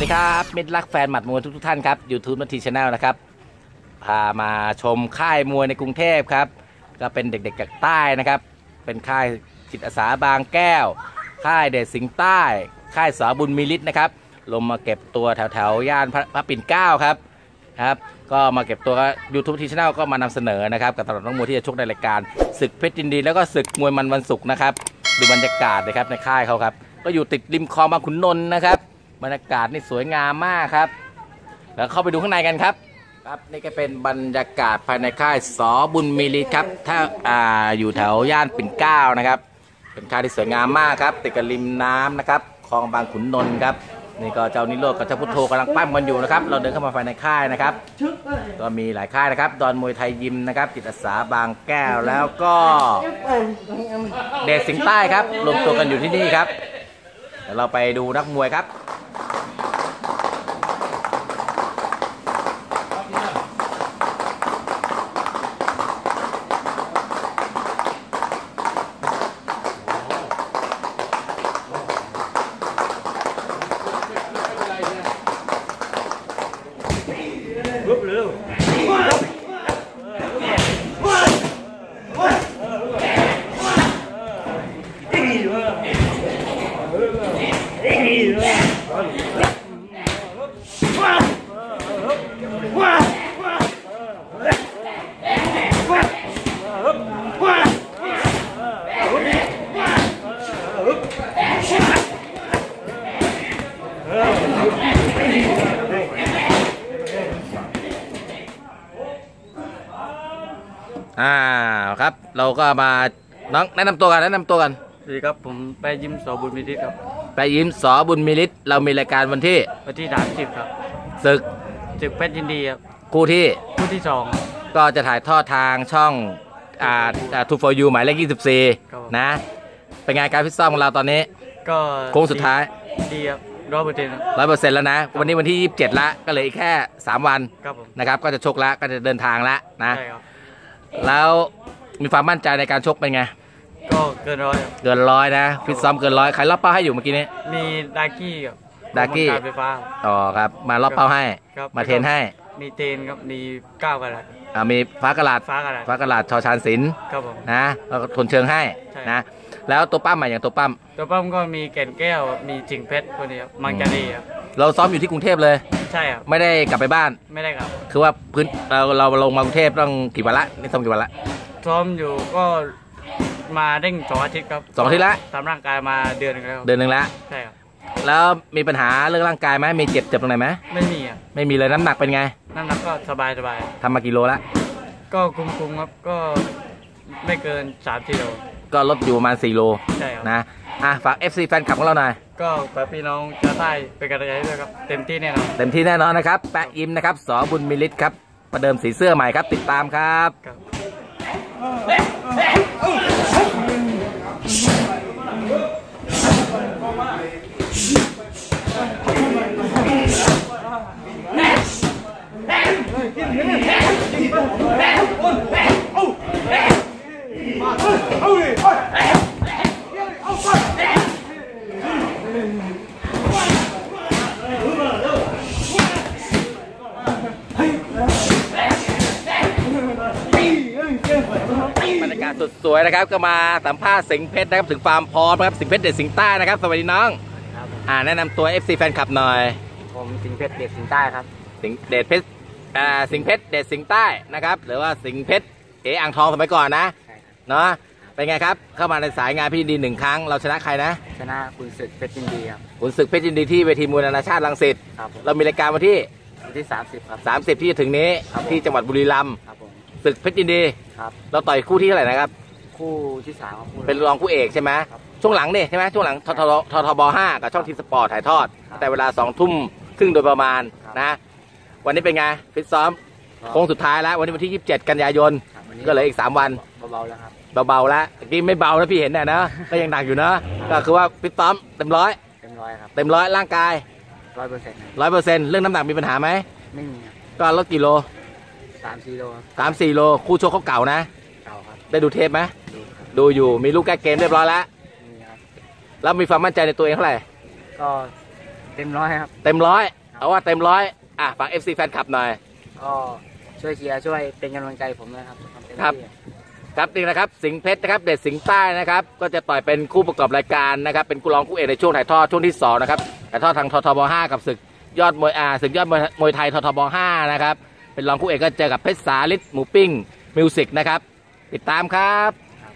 ครับมิตรรักแฟนหมัดมวยทุกท่านครับ YouTube นาทีชาแนลนะครับพามาชมค่ายมวยในกรุงเทพครับก็เป็นเด็กๆจากใต้นะครับเป็นค่ายจิตอาสาบางแก้วค่ายเดชสิงห์ใต้ค่ายสอบุญมีฤทธิ์นะครับลงมาเก็บตัวแถวย่านพระปิ่นเกล้าครับก็มาเก็บตัว YouTube ทีชแนลก็มานำเสนอนะครับกับตลอดน้องมวยที่จะชกในรายการศึกเพชรยินดีแล้วก็ศึกมวยมันวันศุกร์นะครับดูบรรยากาศนะครับในค่ายเขาครับก็อยู่ติดริมคลองบางขุนนนท์นะครับบรรยากาศนี่สวยงามมากครับแล้วเข้าไปดูข้างในกันครับนี่ก็เป็นบรรยากาศภายในค่ายสอบุญมีฤทธิ์ครับถ้าอยู่แถวย่านปิ่นเกล้านะครับเป็นค่ายที่สวยงามมากครับติดกับริมน้ำนะครับคลองบางขุนนนท์ครับนี่ก็เจ้านิโรธกับเจ้าพุทโธกำลังปั้มกันอยู่นะครับเราเดินเข้ามาภายในค่ายนะครับก็มีหลายค่ายนะครับดอนมวยไทยยิมนะครับจิตอาสาบางแก้วแล้วก็เดชสิงห์ใต้ครับรวมตัวกันอยู่ที่นี่ครับเดี๋ยวเราไปดูนักมวยครับครับเราก็มาน้องแนะนำตัวกันสวัสดีครับผมไปยิมสอบุญมีฤทธิ์ครับไปยิมสอบุญมีฤทธิ์เรามีรายการวันที่ 30ครับศึกเพชรยินดีครับคู่ที่ 2 ก็จะถ่ายทอดทางช่อง2 for you หมายเลข24นะเป็นไงการฟิตซ้อมของเราตอนนี้ก็โค้งสุดท้ายดีครับ100% แล้วนะวันนี้วันที่27ละก็เหลืออีกแค่3วันนะครับก็จะชกแล้วก็จะเดินทางแล้วนะแล้วมีความมั่นใจในการชกเป็นไงก็เกินร้อยนะฟิตซ้อมเกินร้อยใครรอบเป้าให้อยู่เมื่อกี้นี้มีดากี้กับไฟฟ้าครับมารอบเป้าให้มาเทรนให้มีเทรนครับมีก้าวกระดาษมีฟ้ากระดาษชอชานศิลป์นะแล้วก็ทนเชิงให้นะแล้วตัวปั้มอย่างตัวปั้มก็มีแก่นแก้วมีจิงเพชรคนนี้มังจารีครับเราซ้อมอยู่ที่กรุงเทพเลยใช่ครับไม่ได้กลับไปบ้านไม่ได้ครับคือว่าพื้นเราลงมากรุงเทพต้องกี่วันละนี่ซ้อมกี่วันละซ้อมอยู่ก็มาเร่ง2 อาทิตย์ครับ 2 อาทิตย์ละทำร่างกายมาเดือนนึงแล้วใช่ครับแล้วมีปัญหาเรื่องร่างกายไหมมีเจ็บตรงไหนไหมไม่มีอ่ะไม่มีเลยน้ำหนักเป็นไงน้ำหนักก็สบายทำมากี่โลละก็คุมครับก็ไม่เกิน3 กิโลก็ลดอยู่ประมาณ4 โลใช่ครับนะฝาก FC แฟนคลับของเราหน่อยก็ฝากพี่น้องชาวใต้เป็นกำลังใจด้วยครับเต็มที่แน่นอนนะครับแปะยิ้มนะครับสอบุญมีฤทธิ์ครับประเดิมสีเสื้อใหม่ครับติดตามครับบรรยากาศสุดสวยนะครับก็มาสัมภาษณ์สิงห์เพชรนะครับถึงความพร้อมนะครับสิงห์เพชรเดชสิงห์ใต้นะครับสวัสดีน้องแนะนำตัว FC แฟนคลับหน่อยผมสิงห์เพชรเดชสิงห์ใต้ครับสิงห์เพชรเดชสิงห์ใต้นะครับหรือว่าสิงห์เพชรอ่างทองสมัยก่อนนะเนาะเป็นไงครับเข้ามาในสายงานพี่ยินดี1 ครั้งเราชนะใครนะชนะขุนศึกเพชรยินดีครับขุนศึกเพชรยินดีที่เวทีมวยนานาชาติรังสิตเรามีรายการวันที่ 30ครับ 30ที่จะถึงนี้ที่จังหวัดบุรีรัมย์ศึกเพชรยินดีเราต่อยคู่ที่เท่าไหร่นะครับคู่ที่3 เป็นรองคู่เอกใช่ไหมช่วงหลังนี่ใช่ไหมช่วงหลังทบ5กับช่องทีสปอร์ตถ่ายทอดแต่เวลา2 ทุ่มครึ่งโดยประมาณนะวันนี้เป็นไงฟิตซ้อมโค้งสุดท้ายแล้ววันนี้วันที่27 กันยายนก็เหลืออีก3 วันเบาๆแล้วครับเบาๆแล้วเมื่อกี้ไม่เบานะพี่เห็นนะก็ยังหนักอยู่นะก็คือว่าฟิตซ้อมเต็มร้อยครับเต็มร้อยร่างกาย100%เรื่องน้ำหนักมีปัญหาไหมไม่มีก็ลดกี่โล 3-4 โลคู่ชกเขาเก่านะเก่าครับได้ดูเทปไหมดูอยู่มีลูกแก้เกมเรียบร้อยแล้วแล้วมีความมั่นใจในตัวเองเท่าไหร่ก็เต็มร้อยครับเต็มร้อยเอาว่าเต็มร้อยฝาก FC แฟนคลับหน่อยก็ช่วยเชียร์ช่วยเป็นกำลังใจผมนะครับครับนี่นะครับสิงห์เพชรนะครับเด็ดสิงห์ใต้นะครับก็จะต่อยเป็นคู่ประกอบรายการนะครับเป็นคู่รองคู่เอกในช่วงถ่ายทอดช่วงที่2นะครับถ่ายทอดทางททบ5กับศึกยอดมวยศึกยอดมวยไทยททบ5นะครับเป็นรองคู่เอกก็เจอกับเพชรสาลิศหมูปิ้งมิวสิกนะครับติดตามครับ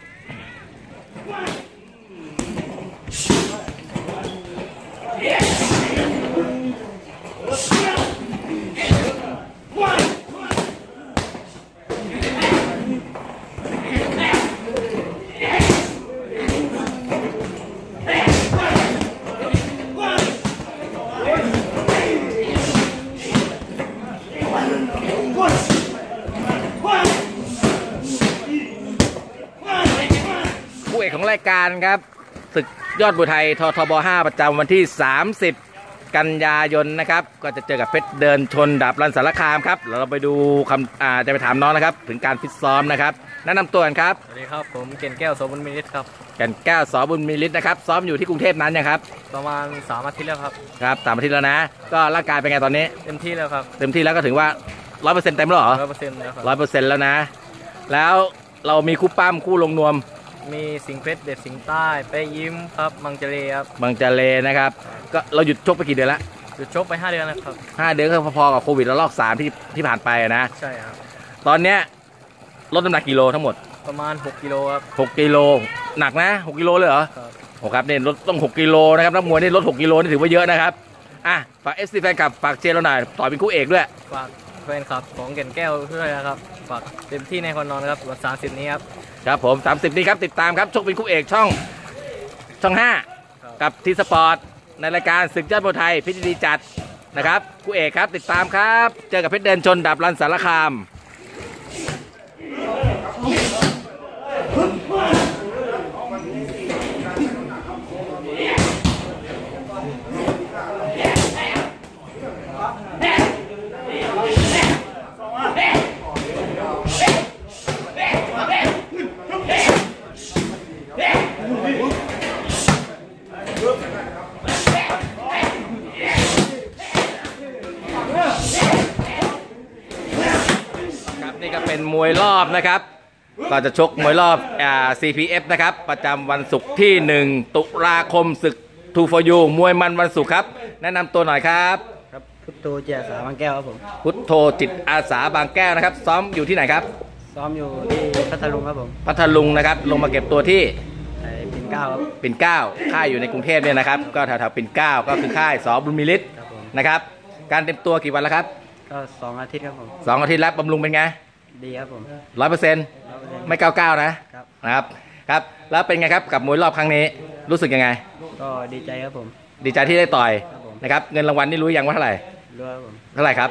คู่เอกของรายการครับศึกยอดมวยไทยททบ5ประจำวันที่30กันยายนนะครับก็จะเจอกับเพชรเดินชนดาบรันสารคามครับเราไปดูจะไปถามน้องนะครับถึงการฟิตซ้อมนะครับแนะนำตัวกันครับสวัสดีครับผมเก่งแก้วโสบุญมีฤทธิ์ครับแก่นแก้วสบุญมีฤทธิ์นะครับซ้อมอยู่ที่กรุงเทพนั้นยังครับประมาณ3 อาทิตย์แล้วครับ 3 อาทิตย์แล้วนะก็ร่างกายเป็นไงตอนนี้เต็มที่แล้วครับเต็มที่แล้วก็ถึงว่า 100% เต็มแล้วเหรอ 100%แล้วครับ 100%แล้วนะแล้วเรามีคู่ปั้มคู่ลงนวมมีสิงห์เพชรเด็ดสิงห์ใต้ไปยิ้มครับมังเจเลครับมังเจเลนะครับก็เราหยุดชกไปกี่เดือนแล้วหยุดชกไป5 เดือนแล้วครับ 5 เดือนก็พอๆกับโควิดระลอก3ที่ผ่านไปนะใช่ครับตอนเนี้ยลดน้ำหนักกิโลทั้งหมดประมาณ6 กิโลครับ 6 กิโลหนักนะ6 กิโลเลยเหรอครับโอ้ครับเนี่ยลดต้อง6 กิโลนะครับนักมวยนี่ลด6 กิโลนี่ถือว่าเยอะนะครับฝาก FC แฟนคลับฝากเชียร์เราหน่อยต่อเป็นคู่เอกด้วยฝากแฟนคลับของเก่งแก้วด้วยนะครับฝากเต็มที่ในคอนนอนนะครับวัน30นี้ครับผม30นี้ครับติดตามครับชกเป็นคู่เอกช่อง5กับทีสปอร์ตในรายการศึกยอดมวยไทยพิธีดีจัดนะครับคู่เอกครับติดตามครับเจอกับเพชรเดินชนดาบรันสารคามนี่ก็เป็นมวยรอบนะครับก็จะชกมวยรอบCPF นะครับประจำวันศุกร์ที่1 ตุลาคมศึก 2 for you มวยมันวันศุกร์ครับแนะนำตัวหน่อยครับพุทโธจิตอาสาบางแก้วครับผมพุทโธจิตอาสาบางแก้วนะครับซ้อมอยู่ที่ไหนครับซ้อมอยู่ที่พัทลุงครับผมพัทลุงนะครับลงมาเก็บตัวที่ปิ่นเกล้าครับปิ่นเกล้าค่ายอยู่ในกรุงเทพเนี่ยนะครับก็แถวๆปิ่นเกล้าก็คือค่ายสบุญมีฤทธิ์นะครับการเต็มตัวกี่วันแล้วครับก็2 อาทิตย์ครับผม 2 อาทิตย์แล้วบำรุงเป็นไงดีครับผม 100%ไม่99นะครับแล้วเป็นไงครับกับมวยรอบครั้งนี้รู้สึกยังไงก็ดีใจครับผมดีใจที่ได้ต่อยนะครับเงินรางวัลนี่รู้ยังว่าเท่าไหร่รู้ครับผมเท่าไหร่ครับ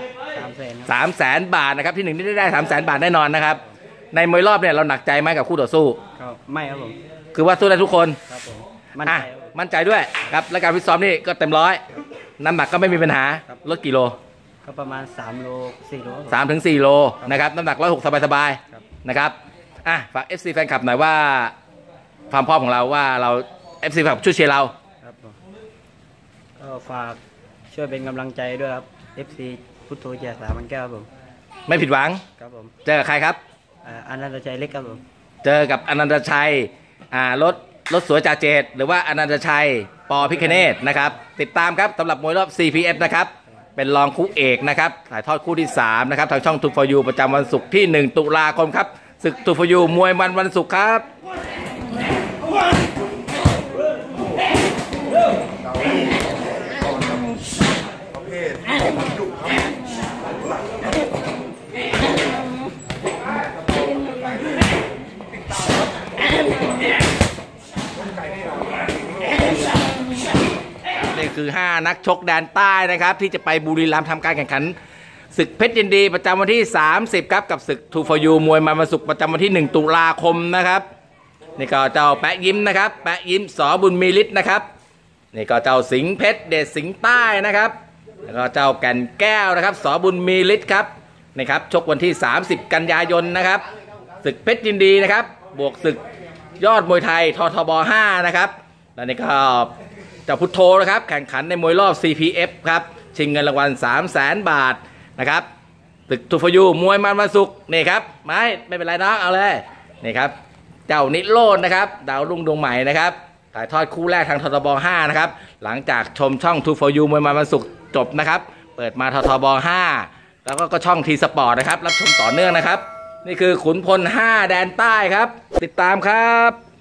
300,000 บาทนะครับที่1นี่ได้300,000 บาทแน่นอนนะครับในมวยรอบเนี่ยเราหนักใจไหมกับคู่ต่อสู้ไม่ครับผมคือว่าสู้ได้ทุกคนครับผมมั่นใจด้วยครับและการฟิตซ้อมนี่ก็เต็มร้อยน้ำหนักก็ไม่มีปัญหาลดกี่โลก็ประมาณ3 โล 4 โล 3 ถึง 4 โลนะครับน้ำหนัก106สบายๆนะครับฝาก FC แฟนคลับหน่อยว่าความพร้อมของเราว่าเรา FC แฟนคลับช่วยเชียร์เราครับก็ฝากช่วยเป็นกำลังใจด้วยครับ FC พุทโธจิตอาสาบางแก้วผมไม่ผิดหวังครับผมเจอกับใครครับอนันตชัยเล็กครับผมเจอกับอนันตชัยรถสวยจ่าเจตหรือว่าอนันตชัยป.พิคเนตนะครับติดตามครับสำหรับมวยรอบ CPF นะครับเป็นรองคู่เอกนะครับถ่ายทอดคู่ที่3นะครับทางช่อง 2 for you ประจำวันศุกร์ที่1 ตุลาคมครับศึก 2 for you มวยมันวันศุกร์ครับนี่คือ5 นักชกแดนใต้นะครับที่จะไปบุรีรัมย์ทำการแข่งขันศึกเพชรยินดีประจำวันที่30ครับกับศึก 2 for you มวยมันวันศุกร์ประจำวันที่1 ตุลาคมนะครับนี่ก็เจ้าแปะยิ้มนะครับแปะยิ้มสบุญมีฤทธิ์นะครับนี่ก็เจ้าสิงห์เพชรเดชสิงห์ใต้นะครับแล้วก็เจ้าแก่นแก้วนะครับสบุญมีฤทธิ์ครับนี่ครับชกวันที่30 กันยายนนะครับศึกเพชรยินดีนะครับบวกศึกยอดมวยไทยททบ5นะครับแล้วนี่ก็เจ้าพุทโธนะครับแข่งขันในมวยรอบ CPF ครับชิงเงินรางวัล 300,000 บาทนะครับตึกทูฟยูมวยมันวันศุกร์นี่ครับไม่เป็นไรน้องเอาเลยนี่ครับเจ้านิโรจน์นะครับดาวรุ่งดวงใหม่นะครับถ่ายทอดคู่แรกทางททบ 5นะครับหลังจากชมช่องทูฟยูมวยมันวันศุกร์จบนะครับเปิดมาททบ 5แล้วก็ช่องทีสปอร์ตนะครับรับชมต่อเนื่องนะครับนี่คือขุนพล 5 แดนใต้ครับติดตามครับ